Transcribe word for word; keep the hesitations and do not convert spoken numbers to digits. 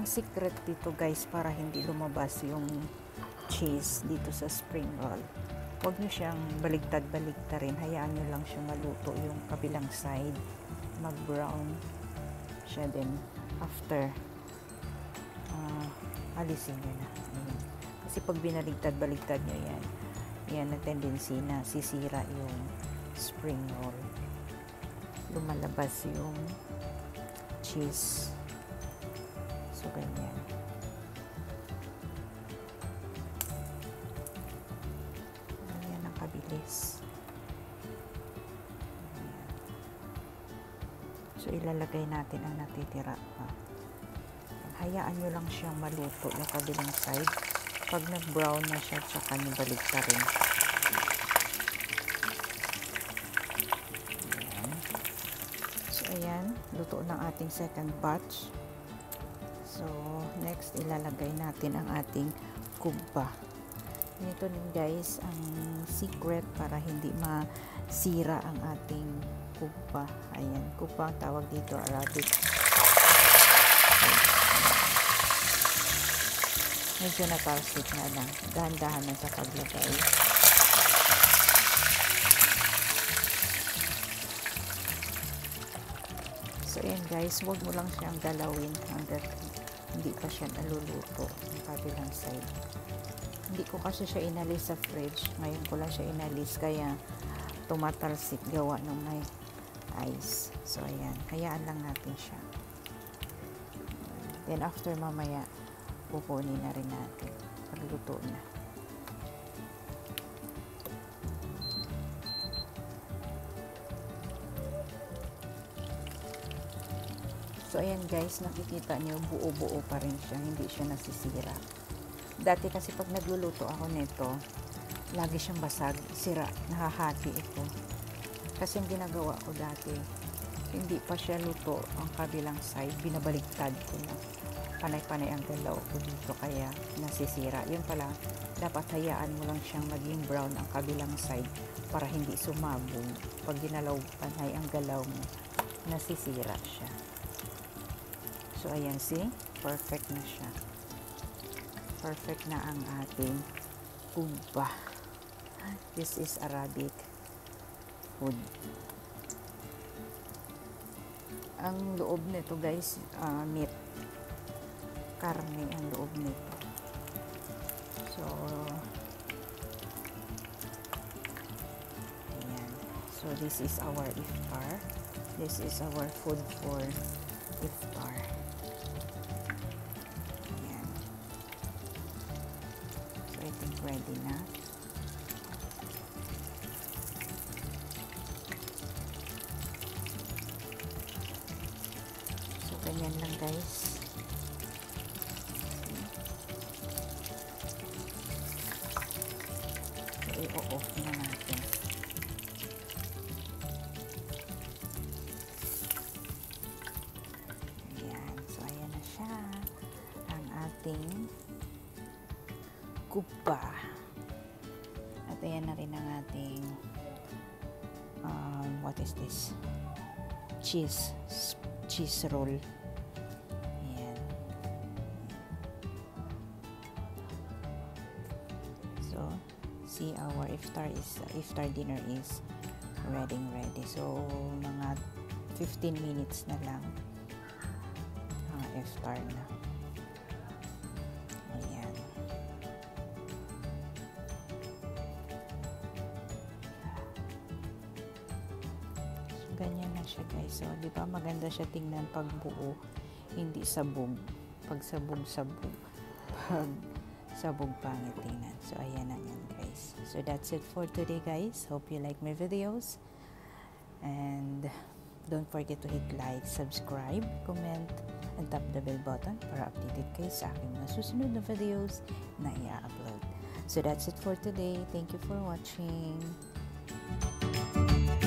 ang secret dito guys, para hindi lumabas yung cheese dito sa spring roll, huwag nyo siyang baligtad-baligtad rin. Hayaan nyo lang siya maluto yung kabilang side, mag-brown siya. Din after, uh, alisin nyo na. Ayan. Kasi pag binaligtad-baligtad nyo yan, yan na tendency na sisira yung spring roll. Lumalabas yung cheese. So, ganyan. Ganyan ang kabilis. Ganyan. So, ilalagay natin ang natitira pa. Hayaan nyo lang siyang maluto yung kabilang side. Pag nag-brown na siya, tsaka nyo baligtad rin. Ayan. So, ayan. Luto ng ating second batch. So, next, ilalagay natin ang ating kubba. Ito din guys, ang secret para hindi masira ang ating kubba. Ayan. Kubba ang tawag dito, Arabic. Medyo natalsik na lang. Dahan-dahan na sa paglagay. So, ayan guys, huwag mo lang siyang galawin hanggang hindi pa siya naluluto yung kabilang side. Hindi ko kasi siya inalis sa fridge. Ngayon ko lang siya inalis, kaya tumatalsik gawa ng may ice. So, ayan. Hayaan lang natin siya. Then, after mamaya, pupunin na rin natin pagluto na. So ayan guys, nakikita nyo buo-buo pa rin siya, hindi siya nasisira. Dati kasi pag nagluluto ako nito, lagi siyang basag, sira, nahahati ito. Kasi yung ginagawa ko dati, hindi pa siya luto ang kabilang side, binabaligtad ko na. Panay-panay ang galaw ko dito, kaya nasisira. Yun pala, dapat hayaan mo lang siyang maging brown ang kabilang side para hindi sumabog. Pag ginalaw panay ang galaw mo, nasisira siya. So ayan, see? Perfect na siya. Perfect na ang ating kubba. This is Arabic food. Ang loob nito guys, uh, meat. Karne ang loob nito. So, ayan. So, this is our iftar. This is our food for iftar. Ayan. So, I think ready na. So, ganyan lang guys. I-off na natin. Ayan. So, ayan na siya. Ang ating kubba. At ayan na rin ang ating um, what is this? Cheese. Cheese roll. Ayan. So, see, our iftar is uh, iftar dinner is ready ready. So mga fifteen minutes na lang ang uh, iftar na. Ayan. So, ganyan na siya guys. So, di ba maganda siya tingnan pag buo, hindi sabog. Pag sabog-sabog. Pag sabog pangit tingnan. So, ayan na yan guys. So, that's it for today guys. Hope you like my videos. And don't forget to hit like, subscribe, comment, and tap the bell button para updated kayo sa aking mga susunod na videos na i-upload. So, that's it for today. Thank you for watching.